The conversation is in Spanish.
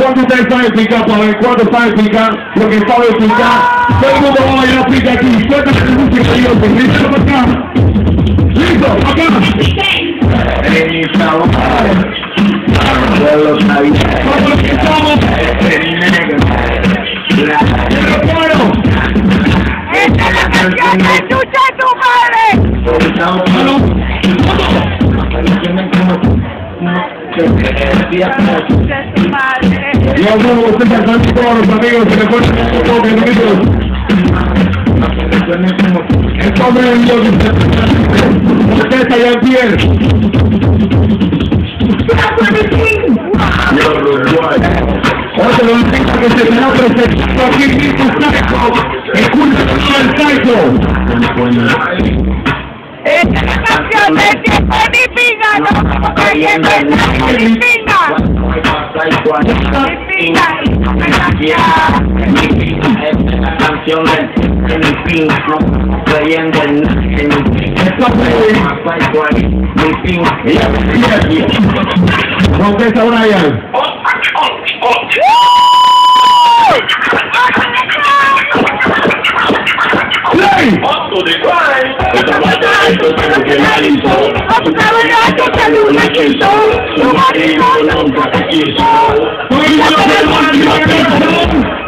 ¿Cuántos ustedes saben picar, para ver? ¿Cuántos saben picar? Lo que sabe picar. Todo el mundo va a bailar pica aquí. Suéltame la música, Dios. Listo, para acá. Listo, para acá. ¿Cómo lo que estamos? ¡Esta es la canción de Chucha tu madre! Y ahora usted cantando todos los amigos que le ponen un poco de gritos. El nombre de Dios, usted está allá en pie. Otro lo que se estará presentando aquí mismo, Psycho. Escucha el Psycho. ¡Esta es la canción de tiempo de mi pinga! ¡No estamos cayendo en la mi pinga! Mi pinga y no me canción. Mi pinga es la canción de mi pinga. No estamos cayendo en mi pinga. Mi pinga. Contesta Brian. Play! ¡Oh,